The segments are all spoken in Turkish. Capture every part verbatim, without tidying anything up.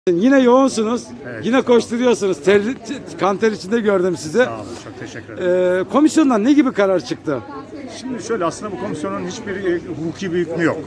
Yine yoğunsunuz. Evet. Yine koşturuyorsunuz. Ter, kan ter içinde gördüm sizi. Sağ olun, çok teşekkür ederim. Ee, komisyondan ne gibi karar çıktı? Şimdi şöyle, aslında bu komisyonun hiçbir e, hukuki bir hükmü yok.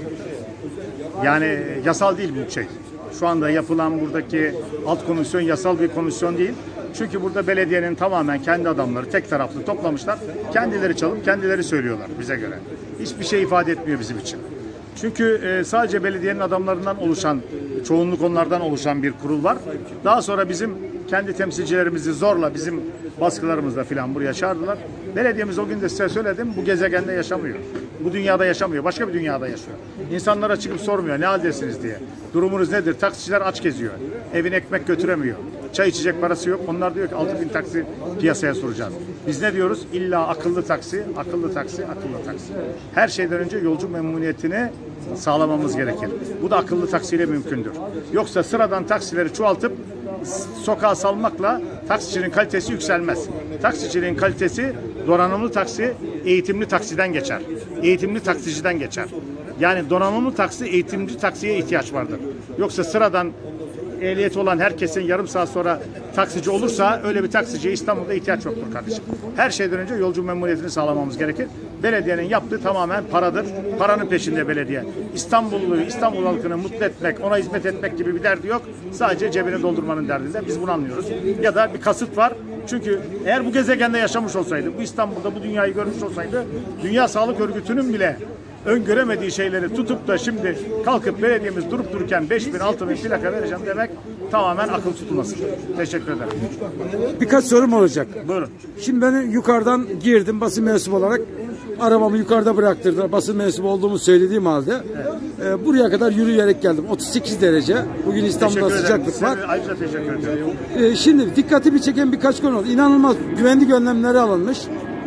Yani yasal değil bu şey. Şu anda yapılan buradaki alt komisyon yasal bir komisyon değil. Çünkü burada belediyenin tamamen kendi adamları tek taraflı toplamışlar. Kendileri çalıp kendileri söylüyorlar bize göre. Hiçbir şey ifade etmiyor bizim için. Çünkü e, sadece belediyenin adamlarından oluşan, çoğunluk onlardan oluşan bir kurul var. Daha sonra bizim kendi temsilcilerimizi zorla bizim baskılarımızla filan buraya çağırdılar. Belediyemiz o gün de size söyledim, bu gezegende yaşamıyor. Bu dünyada yaşamıyor, başka bir dünyada yaşıyor. İnsanlara çıkıp sormuyor ne haldesiniz diye. Durumunuz nedir? Taksiciler aç geziyor. Evine ekmek götüremiyor. Çay içecek parası yok. Onlar diyor ki altı bin taksi piyasaya soracağız. Biz ne diyoruz? İlla akıllı taksi, akıllı taksi, akıllı taksi. Her şeyden önce yolcu memnuniyetini sağlamamız gerekir. Bu da akıllı taksiyle mümkündür. Yoksa sıradan taksileri çoğaltıp sokağa salmakla taksicinin kalitesi yükselmez. Taksiciliğin kalitesi donanımlı taksi, eğitimli taksiden geçer. Eğitimli taksiciden geçer. Yani donanımlı taksi, eğitimli taksiye ihtiyaç vardır. Yoksa sıradan ehliyeti olan herkesin yarım saat sonra taksici olursa öyle bir taksiciye İstanbul'da ihtiyaç yoktur kardeşim. Her şeyden önce yolcu memnuniyetini sağlamamız gerekir. Belediyenin yaptığı tamamen paradır. Paranın peşinde belediye. İstanbulluyu, İstanbul halkını mutlu etmek, ona hizmet etmek gibi bir derdi yok. Sadece cebini doldurmanın derdinde. Biz bunu anlıyoruz. Ya da bir kasıt var. Çünkü eğer bu gezegende yaşamış olsaydı, bu İstanbul'da bu dünyayı görmüş olsaydı, Dünya Sağlık Örgütü'nün bile öngöremediği şeyleri tutup da şimdi kalkıp belediyemiz durup dururken beş bin altı bin plaka vereceğim demek tamamen akıl tutulması. Teşekkür ederim. Birkaç sorum olacak. Buyurun. Şimdi ben yukarıdan girdim basın mensubu olarak. Arabamı yukarıda bıraktırdılar. Basın mensubu olduğumu söylediğim halde evet. e, buraya kadar yürüyerek geldim. otuz sekiz derece. Bugün İstanbul'da sıcaklık var. Ayrıca teşekkür ederim. E, şimdi dikkatimi çeken birkaç konu oldu. İnanılmaz güvenlik önlemleri alınmış.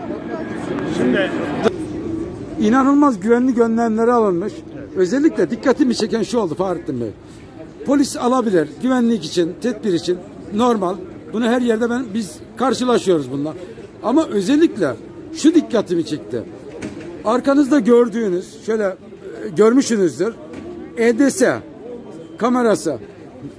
Şimdi İnanılmaz güvenlik önlemleri alınmış. Evet. Özellikle dikkatimi çeken şu oldu Fahrettin Bey. Polis alabilir. Güvenlik için, tedbir için normal. Bunu her yerde ben biz karşılaşıyoruz bunlar. Ama özellikle şu dikkatimi çekti. Arkanızda gördüğünüz, şöyle e, görmüşsünüzdür. E D S kamerası. E,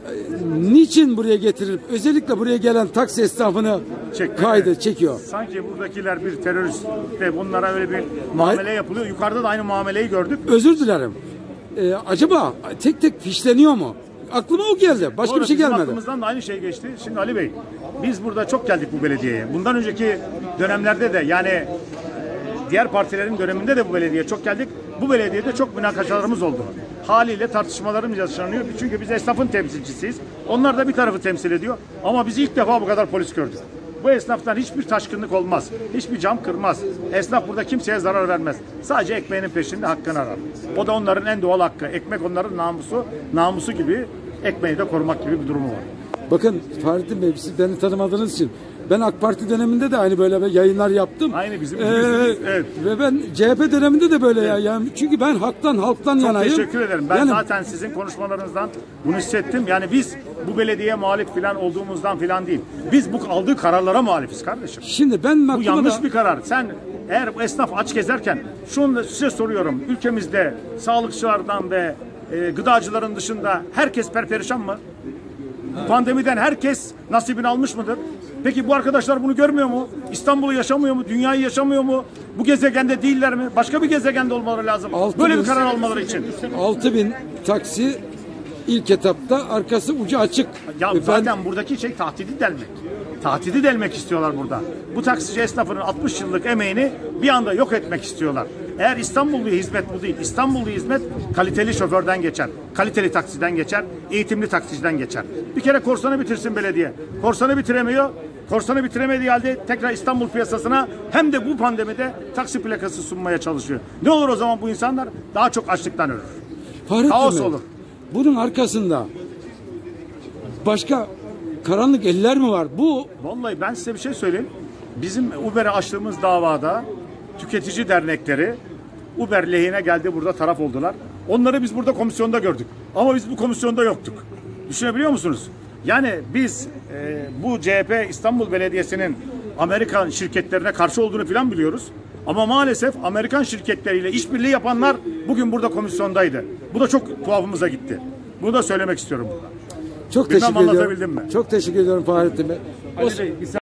niçin buraya getirilip özellikle buraya gelen taksi esnafını Çek, kaydı, evet. çekiyor. Sanki buradakiler bir terörist ve bunlara öyle bir muamele yapılıyor. Yukarıda da aynı muameleyi gördük. Özür dilerim. Ee, acaba tek tek fişleniyor mu? Aklıma o geldi. Başka Doğru, bir şey bizim gelmedi. Aklımızdan da aynı şey geçti. Şimdi Ali Bey, biz burada çok geldik bu belediyeye. Bundan önceki dönemlerde de yani diğer partilerin döneminde de bu belediyeye çok geldik. Bu belediyede çok münakaşalarımız oldu. Haliyle tartışmalarımız yaşanıyor. Çünkü biz esnafın temsilcisiyiz. Onlar da bir tarafı temsil ediyor. Ama biz ilk defa bu kadar polis gördük. Bu esnaftan hiçbir taşkınlık olmaz. Hiçbir cam kırmaz. Esnaf burada kimseye zarar vermez. Sadece ekmeğinin peşinde hakkını arar. O da onların en doğal hakkı. Ekmek onların namusu, namusu gibi ekmeği de korumak gibi bir durumu var. Bakın Fahrettin Bey, siz beni tanımadığınız için ben AK Parti döneminde de aynı böyle yayınlar yaptım. Aynı bizim. Ee, evet. Ve ben C H P döneminde de böyle evet. yani çünkü ben halktan halktan Çok yanayım. teşekkür ederim. Ben yani, zaten sizin konuşmalarınızdan bunu hissettim. Yani biz bu belediyeye muhalif falan olduğumuzdan falan değil. Biz bu aldığı kararlara muhalifiz kardeşim. Şimdi ben bu yanlış da... bir karar. Sen eğer bu esnaf aç gezerken şunu da size soruyorum. Ülkemizde sağlıkçılardan ve e, gıdacıların dışında herkes perperişan mı? Pandemiden herkes nasibini almış mıdır? Peki bu arkadaşlar bunu görmüyor mu? İstanbul'u yaşamıyor mu? Dünyayı yaşamıyor mu? Bu gezegende değiller mi? Başka bir gezegende olmaları lazım. Böyle bin, bir karar almaları için. altı bin taksi ilk etapta, arkası ucu açık. Ya ben... zaten buradaki şey tahdidi delmek. Tahdidi delmek istiyorlar burada. Bu taksici esnafının altmış yıllık emeğini bir anda yok etmek istiyorlar. Eğer İstanbullu hizmet bu değil. İstanbullu hizmet kaliteli şoförden geçer. Kaliteli taksiden geçer. Eğitimli taksiciden geçer. Bir kere korsanı bitirsin belediye. Korsanı bitiremiyor. Korsanı bitiremediği halde tekrar İstanbul piyasasına hem de bu pandemide taksi plakası sunmaya çalışıyor. Ne olur o zaman bu insanlar? Daha çok açlıktan ölür. Fahrettin Kaos Bey, olur. Bunun arkasında başka karanlık eller mi var? Bu vallahi ben size bir şey söyleyeyim. Bizim Uber'e açtığımız davada tüketici dernekleri Uber lehine geldi, burada taraf oldular. Onları biz burada komisyonda gördük. Ama biz bu komisyonda yoktuk. Düşünebiliyor musunuz? Yani biz e, bu C H P İstanbul Belediyesi'nin Amerikan şirketlerine karşı olduğunu falan biliyoruz. Ama maalesef Amerikan şirketleriyle işbirliği yapanlar bugün burada komisyondaydı. Bu da çok tuhafımıza gitti. Bunu da söylemek istiyorum burada. Çok Bilmem teşekkür ediyorum. anlatabildim mi? Çok teşekkür ediyorum Fahrettin Bey. Ali Bey, bir